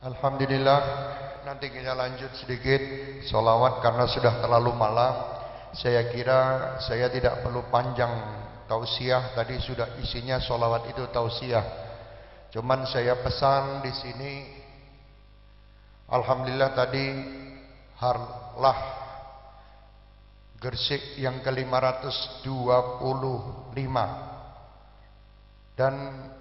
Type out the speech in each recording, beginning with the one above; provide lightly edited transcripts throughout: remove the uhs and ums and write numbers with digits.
Alhamdulillah, nanti kita lanjut sedikit sholawat karena sudah terlalu malam. Saya kira saya tidak perlu panjang tausiah, tadi sudah isinya sholawat itu tausiah. Cuman saya pesan di sini, alhamdulillah tadi harlah Gresik yang ke-525 dan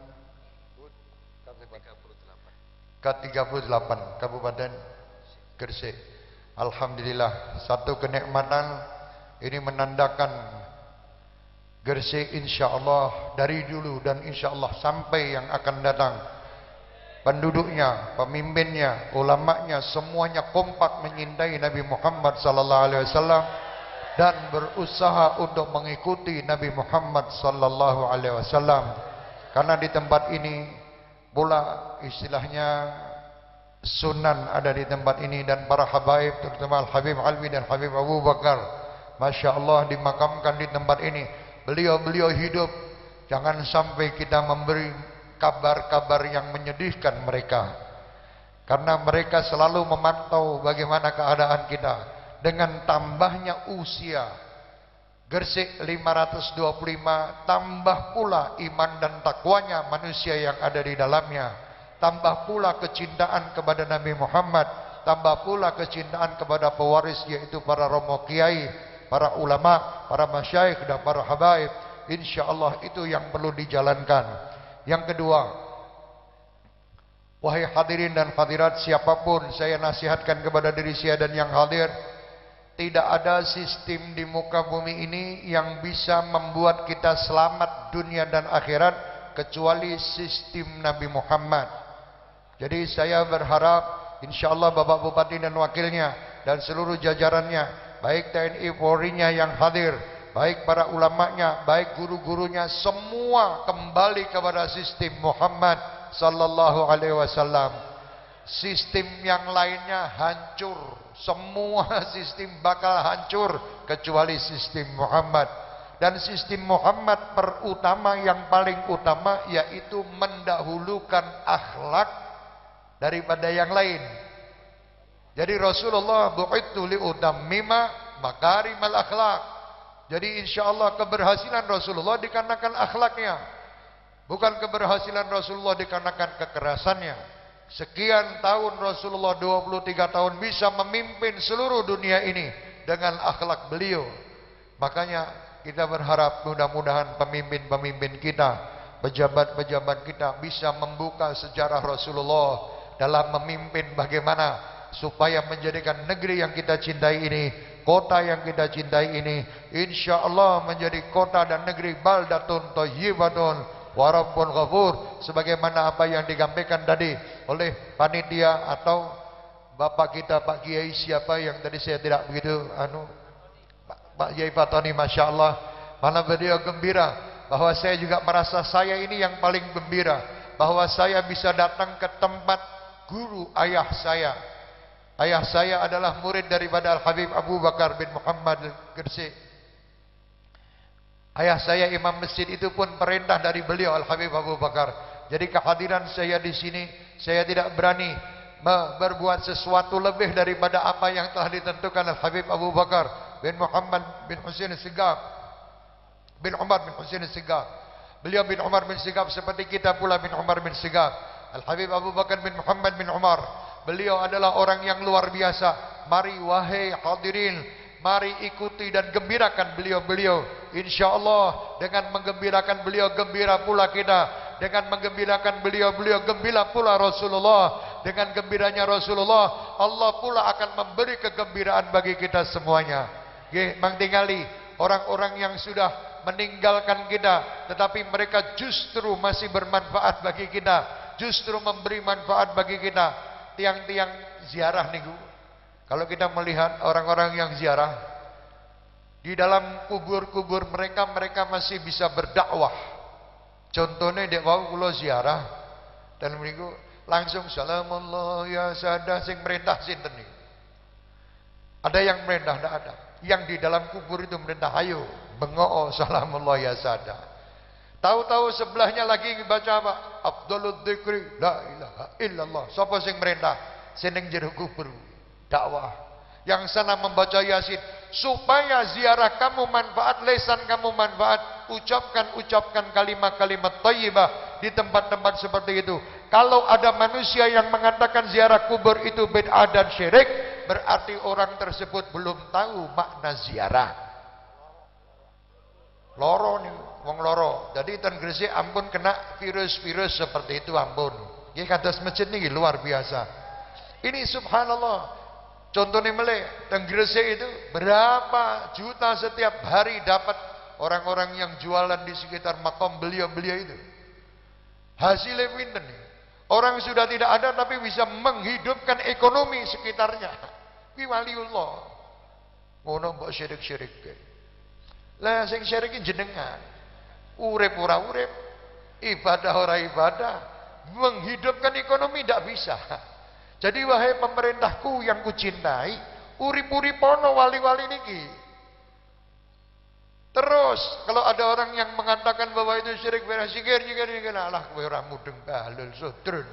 ke-38 Kabupaten Gresik. Alhamdulillah, satu kenikmatan ini menandakan Gresik insyaallah dari dulu dan insyaallah sampai yang akan datang, penduduknya, pemimpinnya, ulamanya semuanya kompak menyintai Nabi Muhammad sallallahu alaihi wasallam dan berusaha untuk mengikuti Nabi Muhammad sallallahu alaihi wasallam. Karena di tempat ini pula istilahnya sunan ada di tempat ini, dan para habaib terutama Al-Habib Alwi dan Habib Abu Bakar Masya Allah dimakamkan di tempat ini. Beliau-beliau hidup, jangan sampai kita memberi kabar-kabar yang menyedihkan mereka, karena mereka selalu memantau bagaimana keadaan kita. Dengan tambahnya usia Gresik 525, tambah pula iman dan takwanya manusia yang ada di dalamnya, tambah pula kecintaan kepada Nabi Muhammad, tambah pula kecintaan kepada pewaris yaitu para romo kiai, para ulama, para masyayikh dan para habaib. Insyaallah itu yang perlu dijalankan. Yang kedua, wahai hadirin dan hadirat siapapun, saya nasihatkan kepada diri saya dan yang hadir, tidak ada sistem di muka bumi ini yang bisa membuat kita selamat dunia dan akhirat kecuali sistem Nabi Muhammad. Jadi saya berharap insyaallah Bapak Bupati dan wakilnya dan seluruh jajarannya, baik TNI Polri-nya yang hadir, baik para ulamanya, baik guru-gurunya, semua kembali kepada sistem Muhammad sallallahu alaihi wasallam. Sistem yang lainnya hancur, semua sistem bakal hancur kecuali sistem Muhammad. Dan sistem Muhammad perutama, yang paling utama yaitu mendahulukan akhlak daripada yang lain. Jadi Rasulullah bu'ithu liutammima makarimal akhlak. Jadi insyaallah keberhasilan Rasulullah dikarenakan akhlaknya, bukan keberhasilan Rasulullah dikarenakan kekerasannya. Sekian tahun Rasulullah 23 tahun bisa memimpin seluruh dunia ini dengan akhlak beliau. Makanya kita berharap mudah-mudahan pemimpin-pemimpin kita, pejabat-pejabat kita bisa membuka sejarah Rasulullah dalam memimpin bagaimana supaya menjadikan negeri yang kita cintai ini, kota yang kita cintai ini, insyaallah menjadi kota dan negeri baldatun thayyibatun wa rabbun ghafur, sebagaimana apa yang digampaikan tadi oleh panitia atau bapak kita Pak Kiai siapa yang tadi saya tidak begitu Pak Kiai Fatoni, Masya Allah, malah beliau gembira bahwa saya juga merasa saya ini yang paling gembira bahwa saya bisa datang ke tempat guru ayah saya. Ayah saya adalah murid daripada Al-Habib Abu Bakar bin Muhammad Gresik. Ayah saya imam masjid itu pun perintah dari beliau Al-Habib Abu Bakar. Jadi kehadiran saya di sini, saya tidak berani berbuat sesuatu lebih daripada apa yang telah ditentukan Al-Habib Abu Bakar bin Muhammad bin Husain Sigaf bin Umar bin Husain Sigaf. Beliau bin Umar bin Sigaf seperti kita pula bin Umar bin Sigaf. Al-Habib Abu Bakar bin Muhammad bin Umar, beliau adalah orang yang luar biasa. Mari wahai hadirin, mari ikuti dan gembirakan beliau-beliau. InsyaAllah dengan menggembirakan beliau, gembira pula kita. Dengan menggembirakan beliau-beliau, gembira pula Rasulullah. Dengan gembiranya Rasulullah, Allah pula akan memberi kegembiraan bagi kita semuanya. Mengtinggali orang-orang yang sudah meninggalkan kita, tetapi mereka justru masih bermanfaat bagi kita, justru memberi manfaat bagi kita. Tiang-tiang ziarah nih, kalau kita melihat orang-orang yang ziarah, di dalam kubur-kubur mereka masih bisa berdakwah. Contohnya dek wau kula ziarah dan mriku langsung salamullah ya sadah, sing merintah sinten niku? Ada yang merintah? Tidak ada. Yang di dalam kubur itu merintah, ayo bengok salamullah ya sadah. Tahu-tahu sebelahnya lagi baca apa? Afdhalud dzikri la ilaha illallah. Sapa sing merintah? Seneng jero kubur. Dakwah. Yang sana membaca Yasin supaya ziarah kamu manfaat, lesan kamu manfaat, ucapkan kalimat-kalimat thayyibah di tempat-tempat seperti itu. Kalau ada manusia yang mengatakan ziarah kubur itu bid'ah dan syirik, berarti orang tersebut belum tahu makna ziarah. Loro nih, wong loro. Jadi ten Gresik ampun kena virus-virus seperti itu ampun. Nggih kados masjid niki luar biasa. Ini subhanallah. Contohnya melek, ten Gresik itu berapa juta setiap hari dapat orang-orang yang jualan di sekitar makam beliau-beliau itu. Hasilnya pinten nih. Orang sudah tidak ada tapi bisa menghidupkan ekonomi sekitarnya. Ki waliullah. Ngono mbok syirik-syirik. Lah sing syirik jenengan. Urip ora urip, ibadah ora ibadah, menghidupkan ekonomi tidak bisa. Jadi wahai pemerintahku yang kucintai, urip-uripono wali-wali niki. Terus kalau ada orang yang mengatakan bahwa itu syirik beres sikir alah kowe ora mudeng bahlul sudrun.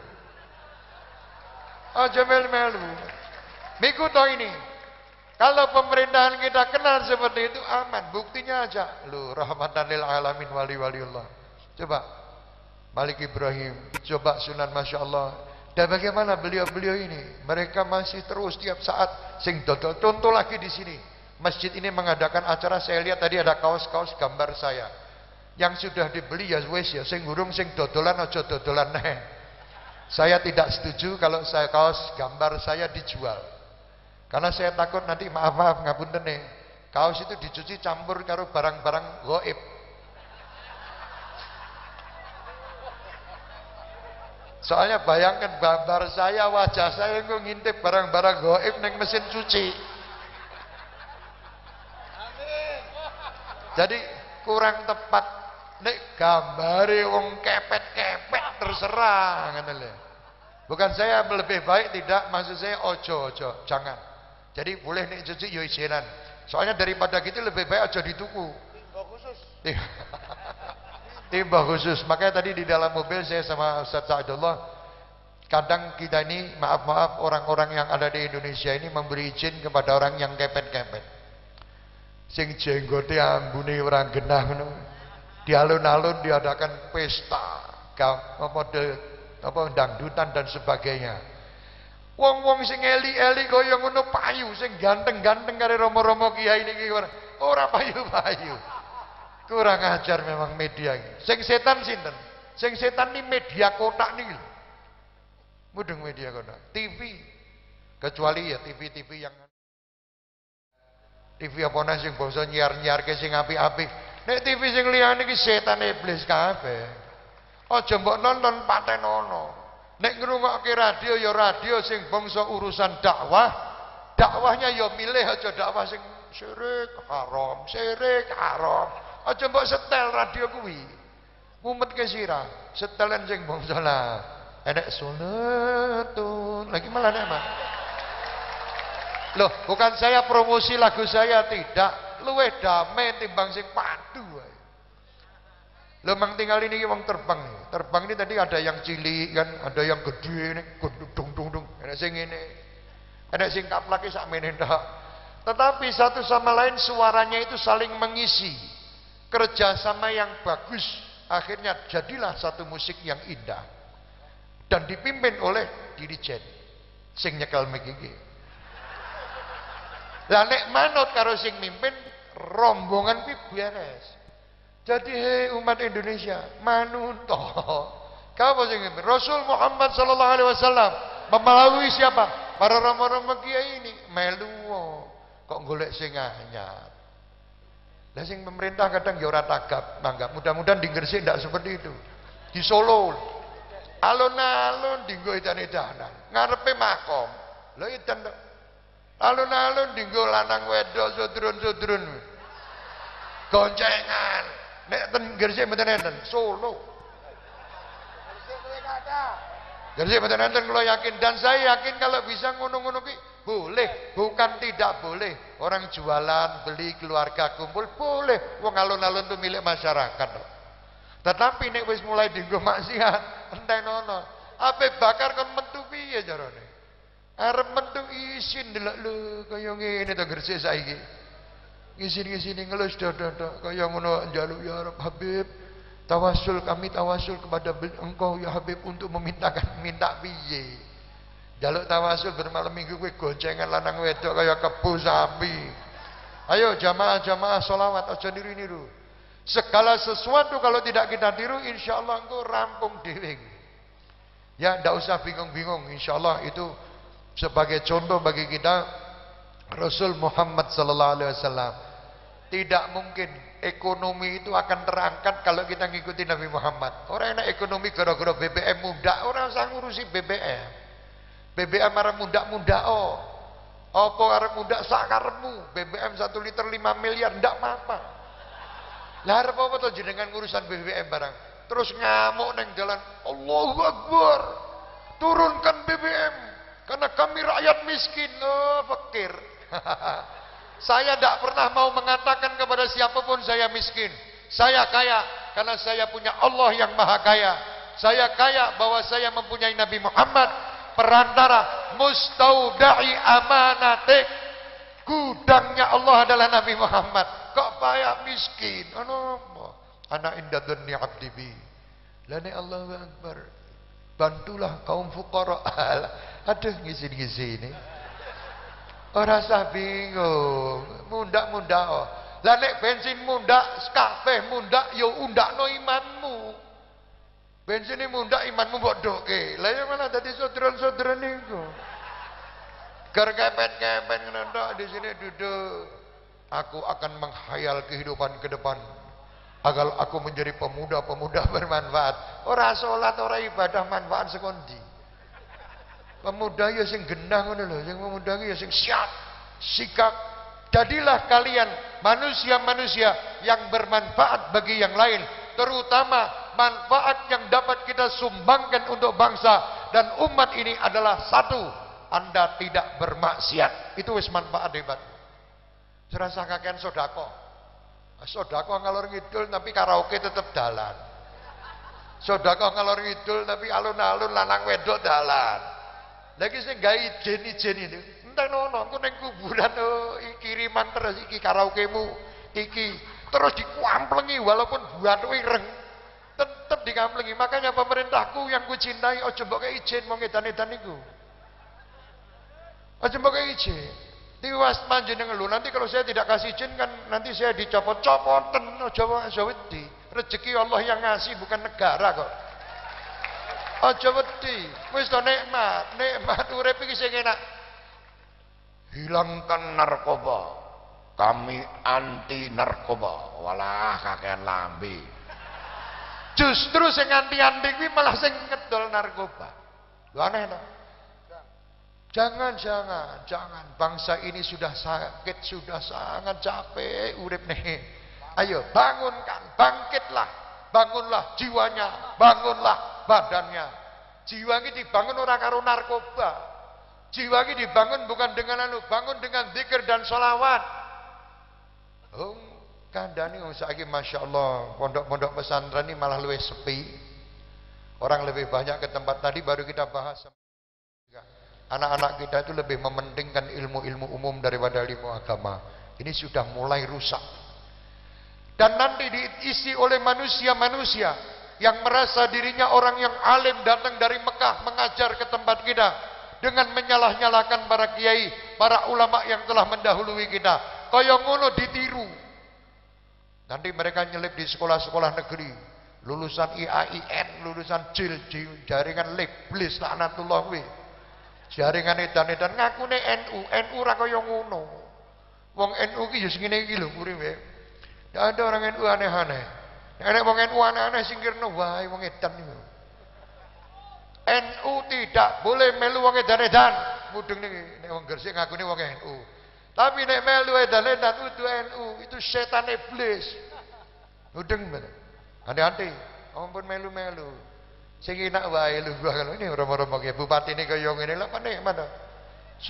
Aja melu-melu. Miku to ini. Kalau pemerintahan kita kenal seperti itu aman, buktinya aja. Lu rahmatan lil alamin wali-waliullah. Coba Malik Ibrahim, coba Sunan Masya Allah. Dan bagaimana beliau-beliau ini? Mereka masih terus tiap saat sing dodol. Contoh lagi di sini. Masjid ini mengadakan acara, saya lihat tadi ada kaos-kaos gambar saya. Yang sudah dibeli ya wes ya, sing gurung sing dodolan aja dodolan neh. Saya tidak setuju kalau saya kaos gambar saya dijual. Karena saya takut nanti maaf ngapunten nih. Kaos itu dicuci campur karo barang-barang gaib. Soalnya bayangkan gambar saya, wajah saya kok ngintip barang-barang gaib neng mesin cuci. Jadi kurang tepat nek gambare wong kepet-kepet terserah ngoten lho. Bukan saya lebih baik tidak, maksud saya ojo jangan. Jadi boleh nek cuci yo ijenan. Soalnya daripada gitu lebih baik aja dituku. Timba khusus. Timba khusus. Makanya tadi di dalam mobil saya sama Ustaz Sa'adullah, kadang kita ini maaf orang-orang yang ada di Indonesia ini memberi izin kepada orang yang kepet-kepet. Sing jenggote ambune ora genah ngono. Di alun-alun diadakan pesta, dangdutan dan sebagainya. Wong-wong sing eli-eli kaya ngono payu, sing ganteng-ganteng kare romo-romo kiai niki ora payu-payu. Kurang ajar memang media iki. Sing setan sinten? Sing setan ni media kotak niki lho. Mudeng media kotak. TV. Kecuali ya TV-TV yang TV apa nang sing bangsa nyiar-nyiarke sing apik-apik. Nek TV sing liyane iki setan iblis kabeh. Aja mbok nonton patenono. Nek ngrungokke radio ya radio sing bangsa urusan dakwah. Dakwahnya ya milih aja dakwah sing syirik haram, Aja mbok setel radio kuwi. Mumetke sirah, setelan sing bangsa lah. Enek sunatun, lagi malah nek mah. Loh, bukan saya promosi lagu saya, tidak. Luweh damai timbang sing padu wae. Loh, mang tinggal ini wong terbang. Terbang ini tadi ada yang cilik kan, ada yang gede nih, dung. Ada sing ngene. Ada sing kaplake sakmene ndak. Tetapi satu sama lain suaranya itu saling mengisi. Kerjasama yang bagus. Akhirnya jadilah satu musik yang indah. Dan dipimpin oleh dirijen sing nyekel mic iki. Lah nek manut karo sing mimpin, rombongan kuwi beres. Jadi hei umat Indonesia, manut to. Kamu sing mimpin? Rasul Muhammad sallallahu alaihi wasallam melalui siapa? Para romo-romo kiai ini melu kok golek sing anyar. Lah sing pemerintah kadang ya ora tanggap. Mudah-mudahan di Gresik ndak seperti itu. Di Solo alun-alun dinggo edan-edanan, ngarepe makom. Lho edan alun-alun dinggo lanang wedok sudrun-sudrun. Goncengan. Nek ten Gresik mboten enten, Solo. Gresik mboten enten kula yakin, dan saya yakin kalau bisa ngono-ngono ki boleh, bukan tidak boleh. Orang jualan, beli, keluarga kumpul boleh. Wong alun-alun itu milik masyarakat. Tetapi nek wis mulai dienggo maksiat, entenono. Ape bakar kon metu piye carane? Arep metu isin delok lho kaya ngene to Gresik saiki. Isin-isine ngelus dodok kaya ngono njaluk ya Rabb Habib. Tawasul kami tawasul kepada engkau ya Habib untuk minta piye. Njaluk tawasul bermalam minggu kowe goncengan lanang wedok kaya kebu sapi. Ayo jamaah-jamaah sholawat aja niru-niru. Segala sesuatu kalau tidak kita tiru insyaallah engkau rampung dhewe. Ya ndak usah bingung-bingung, insyaallah itu sebagai contoh bagi kita Rasul Muhammad sallallahu alaihi wasallam. Tidak mungkin ekonomi itu akan terangkat kalau kita ngikuti Nabi Muhammad. Orang enak ekonomi gara-gara BBM muda, orang usah ngurusi BBM. BBM arep muda-muda oh. Apa arep muda sakarepmu, BBM 1 liter 5 miliar ndak apa-apa. Lah arep apa to jenengan ngurusan BBM barang. Terus ngamuk neng jalan, Allahu Akbar. Turunkan BBM karena kami rakyat miskin. Oh, fakir. Saya tidak pernah mau mengatakan kepada siapapun saya miskin. Saya kaya karena saya punya Allah yang maha kaya. Saya kaya bahwa saya mempunyai Nabi Muhammad, perantara mustauda'i amanatik. Gudangnya Allah adalah Nabi Muhammad. Kok payah miskin? Ana inda dzanni abdi bi. Lani Allahu Akbar. Bantulah kaum fuqara. Aduh ngisi-ngisi ini. Ora usah bingung, mundak-mundak oh. Lah nek bensin mundak, kabeh mundak ya undakno imanmu. Bensin mundak imanmu mbok doke. Lah ya malah dadi saudara-saudara niku. Gar kepet-kepet ngono tok di sini duduk. Aku akan menghayal kehidupan ke depan agar aku menjadi pemuda-pemuda bermanfaat. Ora salat, ora ibadah manfaat sekondi. Pemuda ya sing genah ngono lho, sing pemuda ya sing siap, sikap. Jadilah kalian manusia-manusia yang bermanfaat bagi yang lain, terutama manfaat yang dapat kita sumbangkan untuk bangsa dan umat ini adalah satu, Anda tidak bermaksiat. Itu wis manfaat hebat. Serasa kakean sodako. Sodako ngalor ngidul tapi karaoke tetap dalan. Sodako ngalor ngidul tapi alun-alun lanang wedok dalan. Lagi sing gawe ijen-ijen itu, entah nono, aku neng kuburan kiriman terus iki karaokemu, iki terus dikuamplengi walaupun buat ireng, tetap dikamplengi. Makanya pemerintahku yang kucintai, ojo mbok kei ijen wong edan-edan niku. Ojo mbok kei ijen. Tiwas manjenengan lho, nanti kalau saya tidak kasih izin kan nanti saya dicopot-copoten, ojo wedi. Rezeki Allah yang ngasih bukan negara kok. Aja wedi, wis to nikmat urip iki sing enak. Hilangkan narkoba. Kami anti narkoba. Walah kakean lambe. Justru sing anti-anti kuwi malah sing ngedol narkoba. Lho aneh to. Jangan bangsa ini sudah sakit, sudah sangat capek urip nih. Ayo bangunkan, bangkitlah. Bangunlah jiwanya, bangunlah badannya. Jiwa ini dibangun orang karo narkoba. Jiwa ini dibangun bukan dengan bangun dengan zikir dan sholawat. Kandani saiki masya Allah pondok-pondok pesantren ini malah lebih sepi. Orang lebih banyak ke tempat tadi baru kita bahas. Anak-anak kita itu lebih mementingkan ilmu-ilmu umum daripada ilmu agama. Ini sudah mulai rusak. Dan nanti diisi oleh manusia-manusia yang merasa dirinya orang yang alim datang dari Mekah mengajar ke tempat kita dengan menyalah-nyalahkan para kiai, para ulama yang telah mendahului kita. Kaya ngono ditiru. Nanti mereka nyelip di sekolah-sekolah negeri, lulusan IAIN, lulusan JIL, jaringan Liblis laknatullah kuwi. Jaringan edan-edan ngakune NU ra kaya ngono. Wong NU ki ya sing ngene iki lho uripe. Tidak ada orang NU aneh-aneh. Nek wong NU aneh-aneh singkirno wae wong edan niku. NU tidak boleh melu wong edan-edan. Mudeng niki nek wong Gresik ngakune wong NU. Tapi nek melu edan-edan kudu NU, itu setan iblis. Mudeng bener. Hati-hati, ampun melu-melu. Sing enak wae lho kalau ini romo-romo ki bupati ini kaya ngene lho apa nek mana.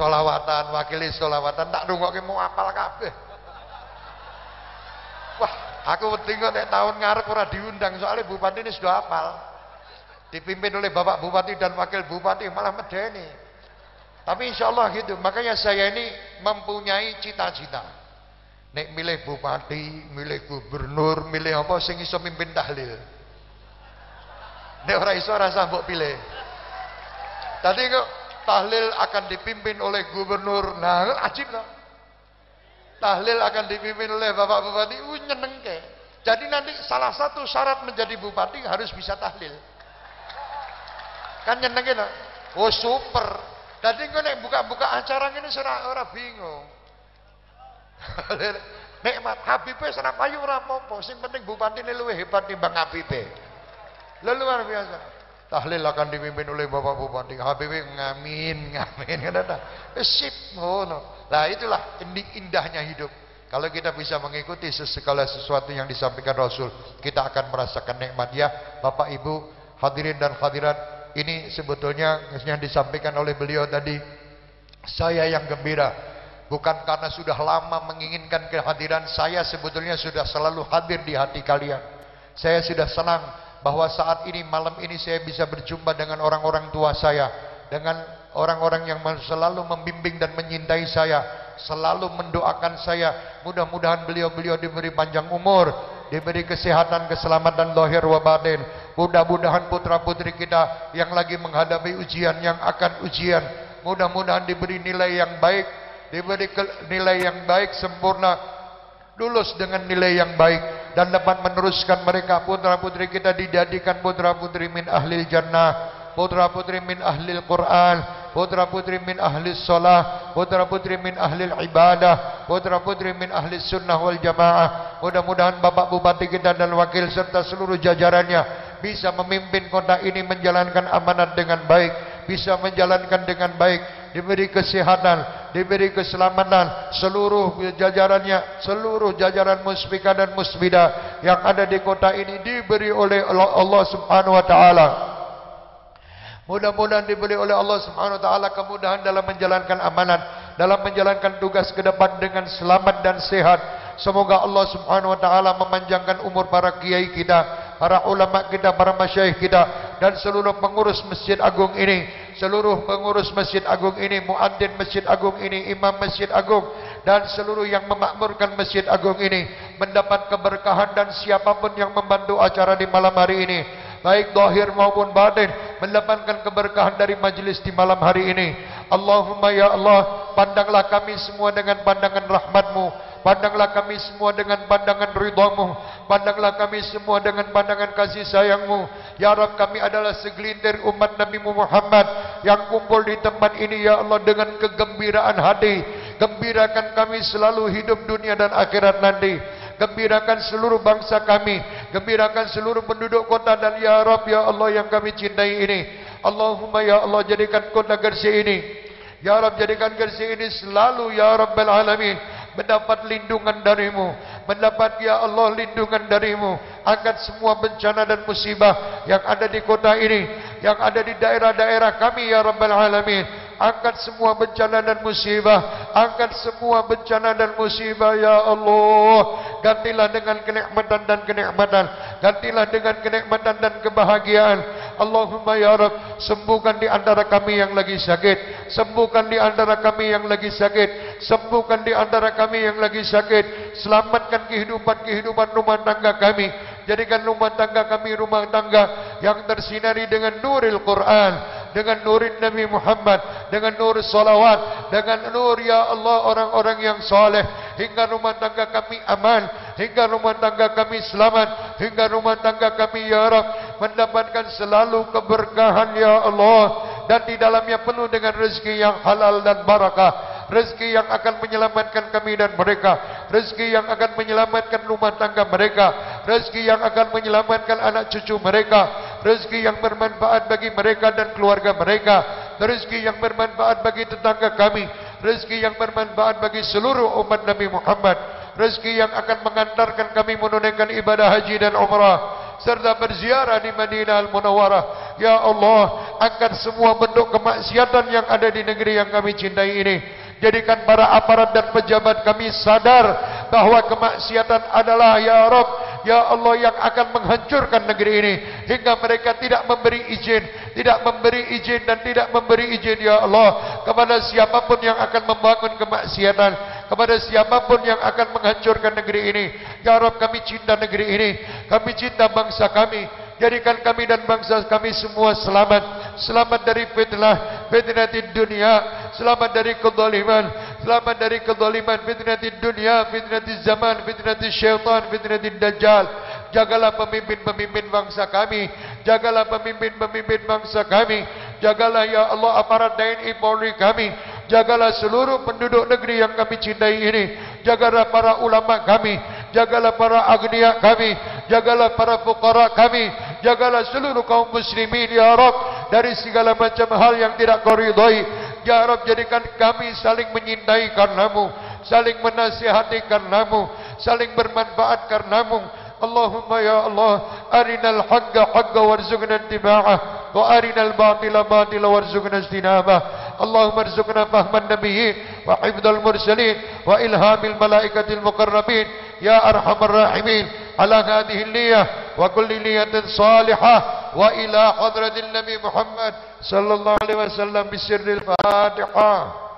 Sholawatan, wakili sholawatan tak rungokke mau apal kabeh. Wah, Aku wedi kok nek tahun ngarep ora diundang soalnya bupati ini sudah hafal. Dipimpin oleh Bapak Bupati dan Wakil Bupati malah medeni. Tapi insya Allah gitu. Makanya saya ini mempunyai cita-cita. Nek milih bupati, milih gubernur, milih apa sing iso mimpin tahlil. Nek ora iso rasa mbok pilih. Tadi kok tahlil akan dipimpin oleh gubernur. Nah, ajib loh. Tahlil akan dipimpin oleh Bapak Bupati, nyenengke. Jadi nanti salah satu syarat menjadi bupati harus bisa tahlil. Kan nyenengke loh. Oh super. Tadi kok nek buka-buka acara ngene ora bingung. Nikmat Habibe ora payu ora apa-apa, sing penting bupatine luwih hebat timbang Habibe. Luar biasa. Tahlil akan dipimpin oleh Bapak Bupati. Habibe ngamin kan ada. Sip ngono. Lah itulah indahnya hidup. Kalau kita bisa mengikuti segala sesuatu yang disampaikan Rasul, kita akan merasakan nikmat ya. Bapak Ibu, hadirin dan hadirat, ini sebetulnya yang disampaikan oleh beliau tadi. Saya yang gembira, bukan karena sudah lama menginginkan kehadiran saya, sebetulnya sudah selalu hadir di hati kalian. Saya sudah senang bahwa saat ini, malam ini saya bisa berjumpa dengan orang-orang tua saya, dengan orang-orang yang selalu membimbing dan menyintai saya, selalu mendoakan saya. Mudah-mudahan beliau-beliau diberi panjang umur, diberi kesehatan, keselamatan zahir wa batin. Mudah-mudahan putra-putri kita yang lagi menghadapi ujian, yang akan ujian, mudah-mudahan diberi nilai yang baik, diberi nilai yang baik sempurna, lulus dengan nilai yang baik, dan dapat meneruskan mereka. Putra-putri kita dijadikan putra-putri min ahlil jannah, putra-putri min ahlil Quran, putra-putri min ahli sholah, putra-putri min ahli ibadah, putra-putri min ahli sunnah wal jamaah. Mudah-mudahan Bapak Bupati kita dan Wakil serta seluruh jajarannya bisa memimpin kota ini menjalankan amanat dengan baik, bisa menjalankan dengan baik, diberi kesehatan, diberi keselamatan seluruh jajarannya, seluruh jajaran muspika dan musbida yang ada di kota ini diberi oleh Allah Subhanahu wa taala. Mudah-mudahan diberi oleh Allah Subhanahu wa taala kemudahan dalam menjalankan amanat, dalam menjalankan tugas ke depan dengan selamat dan sehat. Semoga Allah Subhanahu wa taala memanjangkan umur para kiai kita, para ulama kita, para masyayikh kita, dan seluruh pengurus Masjid Agung ini, seluruh pengurus Masjid Agung ini, muadzin Masjid Agung ini, imam Masjid Agung, dan seluruh yang memakmurkan Masjid Agung ini mendapat keberkahan, dan siapapun yang membantu acara di malam hari ini, baik zahir maupun batin, mendapatkan keberkahan dari majlis di malam hari ini. Allahumma ya Allah, pandanglah kami semua dengan pandangan rahmat-Mu, pandanglah kami semua dengan pandangan ridha-Mu, pandanglah kami semua dengan pandangan kasih sayang-Mu. Ya Rabb, kami adalah segelintir umat Nabi Muhammad yang kumpul di tempat ini ya Allah dengan kegembiraan hati. Gembirakan kami selalu hidup dunia dan akhirat nanti. Gembirakan seluruh bangsa kami, gembirakan seluruh penduduk kota, dan ya Rabb ya Allah yang kami cintai ini. Allahumma ya Allah, jadikan kota Gresik ini, ya Rabb, jadikan Gresik ini selalu ya Rabbal Alamin mendapat lindungan darimu, mendapat ya Allah lindungan darimu. Angkat semua bencana dan musibah yang ada di kota ini, yang ada di daerah-daerah kami ya Rabbal Alamin. Angkat semua bencana dan musibah, angkat semua bencana dan musibah ya Allah. Gantilah dengan kenikmatan dan kenikmatan, gantilah dengan kenikmatan dan kebahagiaan. Allahumma ya Rabb, sembuhkan di antara kami yang lagi sakit, sembuhkan di antara kami yang lagi sakit, sembuhkan di antara kami yang lagi sakit. Selamatkan kehidupan rumah tangga kami, jadikan rumah tangga kami rumah tangga yang tersinari dengan nuril Quran, dengan nurin Nabi Muhammad, dengan nur salawat, dengan nur ya Allah orang-orang yang soleh, hingga rumah tangga kami aman, hingga rumah tangga kami selamat, hingga rumah tangga kami ya Rabb mendapatkan selalu keberkahan ya Allah, dan di dalamnya penuh dengan rezeki yang halal dan barakah, rezeki yang akan menyelamatkan kami dan mereka, rezeki yang akan menyelamatkan rumah tangga mereka, rezeki yang akan menyelamatkan anak cucu mereka, rezeki yang bermanfaat bagi mereka dan keluarga mereka, rezeki yang bermanfaat bagi tetangga kami, rezeki yang bermanfaat bagi seluruh umat Nabi Muhammad, rezeki yang akan mengantarkan kami menunaikan ibadah haji dan umrah serta berziarah di Madinah Al-Munawwarah. Ya Allah, angkat semua bentuk kemaksiatan yang ada di negeri yang kami cintai ini. Jadikan para aparat dan pejabat kami sadar bahwa kemaksiatan adalah ya Rabb, ya Allah, yang akan menghancurkan negeri ini, hingga mereka tidak memberi izin dan tidak memberi izin ya Allah kepada siapapun yang akan membangun kemaksiatan, kepada siapapun yang akan menghancurkan negeri ini. Ya Rabb, kami cinta negeri ini, kami cinta bangsa kami. Jadikan kami dan bangsa kami semua selamat dari fitnah dunia, selamat dari kezaliman, fitnatid dunia, fitnatid zaman, fitnatid syaitan, fitnatid dajjal. Jagalah pemimpin-pemimpin bangsa kami, jagalah pemimpin-pemimpin bangsa kami, jagalah ya Allah aparat TNI Polri kami, jagalah seluruh penduduk negeri yang kami cintai ini, jagalah para ulama kami, jagalah para agniya kami, jagalah para fuqara kami, jagalah seluruh kaum muslimin ya Rabb dari segala macam hal yang tidak Kau ridhai. Ya Rabb, jadikan kami saling menyintai karenamu, saling menasihati karenamu, saling bermanfaat karenamu. Allahumma ya Allah, arinal haqqa haqqa warzuqna ittiba'ah, wa arinal batila batila warzuqna ijtinabah. Allahumma arzuqna fahman nabiyyin wa hifdzal mursalin wa ilhamil malaikatil muqarrabin ya arhamar rahimin. Ala hadhihi niyyah wa kulli niyyatin salihah wa ila hadratil nabi Muhammad sallallahu alaihi wasallam bisirril Fatihah.